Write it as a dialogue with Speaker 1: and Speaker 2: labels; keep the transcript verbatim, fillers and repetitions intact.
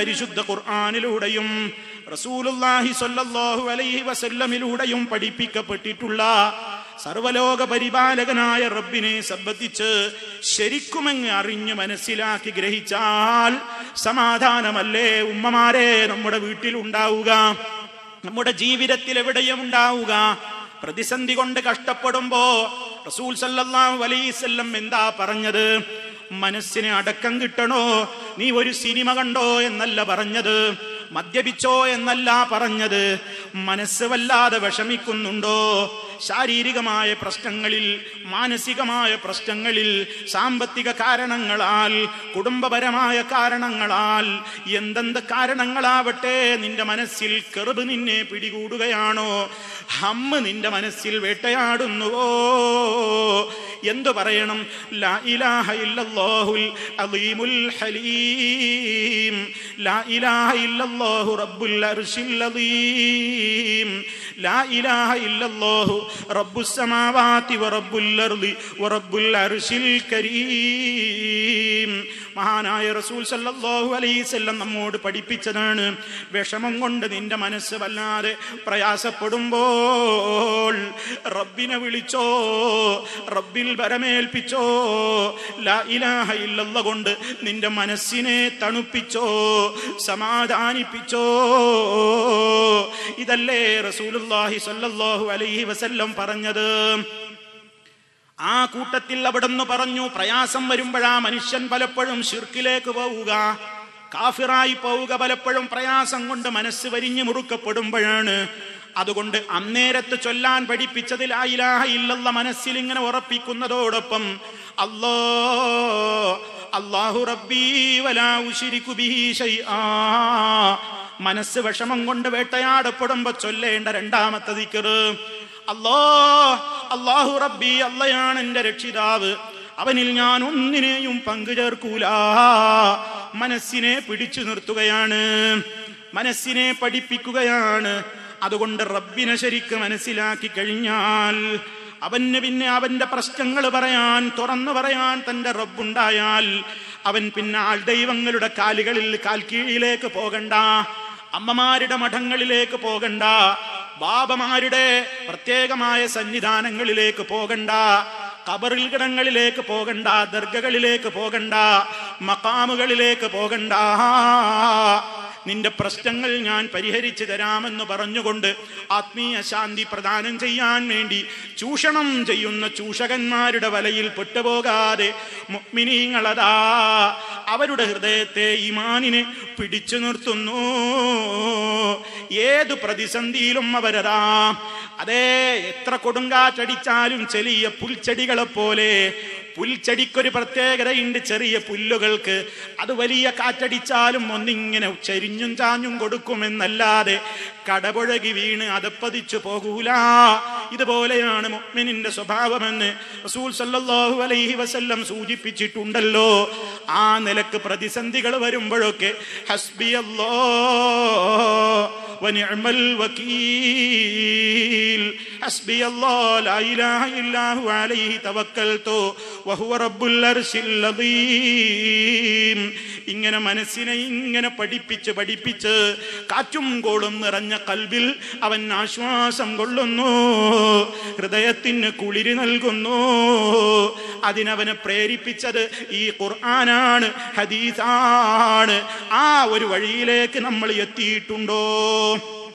Speaker 1: പരിശുദ്ധ ഖുർആനിലൂടെയും റസൂലുള്ളാഹി സ്വല്ലല്ലാഹു അലൈഹി വസല്ലമിലൂടെയും പഠിപ്പിക്കപ്പെട്ടിട്ടുള്ള സർവലോക പരിപാലകനായ റബ്ബിനെ സംബന്ധിച്ച് ശരിക്കുമങ്ങ് അറിഞ്ഞ് മനസ്സിലാക്കി ഗ്രഹിച്ചാൽ സമാധാനമല്ലേ ഉമ്മമാരെ നമ്മുടെ വീട്ടിലുണ്ടാവുക, നമ്മുടെ ജീവിതത്തിൽ എവിടെയും ഉണ്ടാവുക. പ്രതിസന്ധി കൊണ്ട് കഷ്ടപ്പെടുമ്പോ റസൂൽ സല്ലല്ലാഹു അലൈഹി വസല്ലം എന്താ പറഞ്ഞത്? മനസ്സിന് അടക്കം കിട്ടണോ? നീ ഒരു സിനിമ കണ്ടോ എന്നല്ല പറഞ്ഞത്, മദ്യപിച്ചോ എന്നല്ല പറഞ്ഞത്. മനസ്സ് വല്ലാതെ വിഷമിക്കുന്നുണ്ടോ? ശാരീരികമായ പ്രശ്നങ്ങളിൽ, മാനസികമായ പ്രശ്നങ്ങളിൽ, സാമ്പത്തിക കാരണങ്ങളാൽ, കുടുംബപരമായ കാരണങ്ങളാൽ, എന്തെന്ത് കാരണങ്ങളാവട്ടെ നിന്റെ മനസ്സിൽ കെറുബ് നിന്നെ പിടികൂടുകയാണോ? ഹമ്മ് നിന്റെ മനസ്സിൽ വേട്ടയാടുന്നുവോ? എന്തു പറയണം? ലാ ഇലാഹ ഇല്ലല്ലാഹുൽ അലീമുൽ ഹലീം, ലാ ഇലാഹ ഇല്ലല്ലാഹു റബ്ബുൽ അർശിൽ അലീം, ലാ ഇലാഹ ഇല്ലല്ലാഹു റബ്ബുസ് സമാവാതി വറബ്ബുൽ അർളി വറബ്ബുൽ അർശിൽ കരീം. മഹാനായ റസൂൽ സല്ലല്ലാഹു അലൈഹി വസല്ലം നമ്മോട് പഠിപ്പിച്ചതാണ്. വിഷമം കൊണ്ട് നിന്റെ മനസ്സ് വല്ലാതെ പ്രയാസപ്പെടുമ്പോൾ റബ്ബിനെ വിളിച്ചോ, റബ്ബിൽ ബരമേൽപ്പിച്ചോ. ലാ ഇലാഹ ഇല്ലല്ലാഹ് കൊണ്ട് നിന്റെ മനസ്സിനെ തണുപ്പിച്ചോ, സമാധാനിപ്പിച്ചോ. ഇതല്ലേ റസൂലുള്ളാഹി സ്വല്ലല്ലാഹു അലൈഹി വസല്ലം പറഞ്ഞത്. ആ കൂട്ടത്തിൽ അവിടുന്ന് പറഞ്ഞു, പ്രയാസം വരുമ്പോഴാ മനുഷ്യൻ പലപ്പോഴും ശിർക്കിലേക്ക് പോവുക, കാഫിറായി പോവുക. പലപ്പോഴും പ്രയാസം കൊണ്ട് മനസ്സ് വരിഞ്ഞു മുറുക്കപ്പെടുമ്പോഴാണ്. അതുകൊണ്ട് അന്നേരത്ത് ചൊല്ലാൻ പഠിപ്പിച്ചത് ലാ ഇലാഹ ഇല്ലല്ലാഹ് മനസ്സിൽ ഇങ്ങനെ ഉറപ്പിക്കുന്നതോടൊപ്പം അല്ലാ അല്ലാഹു റബ്ബീ വലാ ഉശ്രികു ബിഹി ശൈആ. മനസ്സ് വിഷമം കൊണ്ട് വേട്ടയാടപ്പെടുമ്പോ ചൊല്ലേണ്ട രണ്ടാമത്തെ ദിക്ർ അല്ലാ അല്ലാഹു റബ്ബി, അല്ലയാണ് എന്റെ രക്ഷിതാവ്, അവനിൽ ഞാൻ ഒന്നിനെയും പങ്കു ചേർക്കൂല. മനസ്സിനെ പിടിച്ചു നിർത്തുകയാണ്, മനസ്സിനെ പഠിപ്പിക്കുകയാണ്. അതുകൊണ്ട് റബ്ബിനെ ശരിക്ക് മനസ്സിലാക്കി കഴിഞ്ഞാൽ അവന് പിന്നെ അവന്റെ പ്രശ്നങ്ങൾ പറയാൻ, തുറന്നു പറയാൻ തന്റെ റബ്ബുണ്ടായാൽ അവൻ പിന്നെ ആൾ ദൈവങ്ങളുടെ കാലുകളിൽ കാൽക്കീഴിലേക്ക് പോകണ്ട, അമ്മമാരുടെ മഠങ്ങളിലേക്ക് പോകണ്ട, ബാബമാരുടെ പ്രത്യേകമായ സന്നിധാനങ്ങളിലേക്ക് പോകണ്ട, ഖബറിൽ കിടങ്ങളിലേക്ക് പോകണ്ട, ദർഗകളിലേക്ക് പോകണ്ട, മഖാമുകളിലേക്ക് പോകണ്ട. നിന്റെ പ്രശ്നങ്ങൾ ഞാൻ പരിഹരിച്ചു തരാമെന്ന് പറഞ്ഞുകൊണ്ട് ആത്മീയ ശാന്തി പ്രദാനം ചെയ്യാൻ വേണ്ടി ചൂഷണം ചെയ്യുന്ന ചൂഷകന്മാരുടെ വലയിൽ പെട്ടുപോകാതെ മുഅ്മിനീങ്ങളതാ അവരുടെ ഹൃദയത്തെ ഈമാനിനെ പിടിച്ചു നിർത്തുന്നു. ഏതു പ്രതിസന്ധിയിലും അവരതാ അതേ എത്ര കൊടുങ്കാറ്റടിച്ചാലും ചെറിയ പുൽച്ചെടികളെ പോലെ. പുൽച്ചെടിക്കൊരു പ്രത്യേകതയുണ്ട്, ചെറിയ പുല്ലുകൾക്ക് അത് വലിയ കാറ്റടിച്ചാലും ഒന്നിങ്ങനെ ചരിഞ്ഞും ചാഞ്ഞും കൊടുക്കുമെന്നല്ലാതെ കടപുഴകി വീണ് അതപ്പതിച്ചു പോകൂല. ഇതുപോലെയാണ് മുഅ്മിനിന്റെ സ്വഭാവമെന്ന് റസൂൽ സല്ലല്ലാഹു അലൈഹി വസല്ലം സൂചിപ്പിച്ചിട്ടുണ്ടല്ലോ. ആ നിലക്ക് പ്രതിസന്ധികൾ വരുമ്പോഴൊക്കെ ഹസ്ബിയല്ലാഹ് വനിഅമൽ വകീൽ, ഹസ്ബിയല്ലാഹ് ലാ ഇലാഹ ഇല്ലാഹു അലൈഹി തവക്കൽതു വഹുവ റബ്ബുൽ അർശിൽ അദീം. ഇങ്ങനെ മനസ്സിനെ ഇങ്ങനെ പഠിപ്പിച്ച് പഠിപ്പിച്ച് കാറ്റും കോളും നിറഞ്ഞ കൽബിൽ അവൻ ആശ്വാസം കൊള്ളുന്നു, ഹൃദയത്തിന് കുളിര് നൽകുന്നു. അതിനവനെ പ്രേരിപ്പിച്ചത് ഈ ഖുർആനാണ്, ഹദീസാണ്. ആ ഒരു വഴിയിലേക്ക് നമ്മൾ എത്തിയിട്ടുണ്ടോ?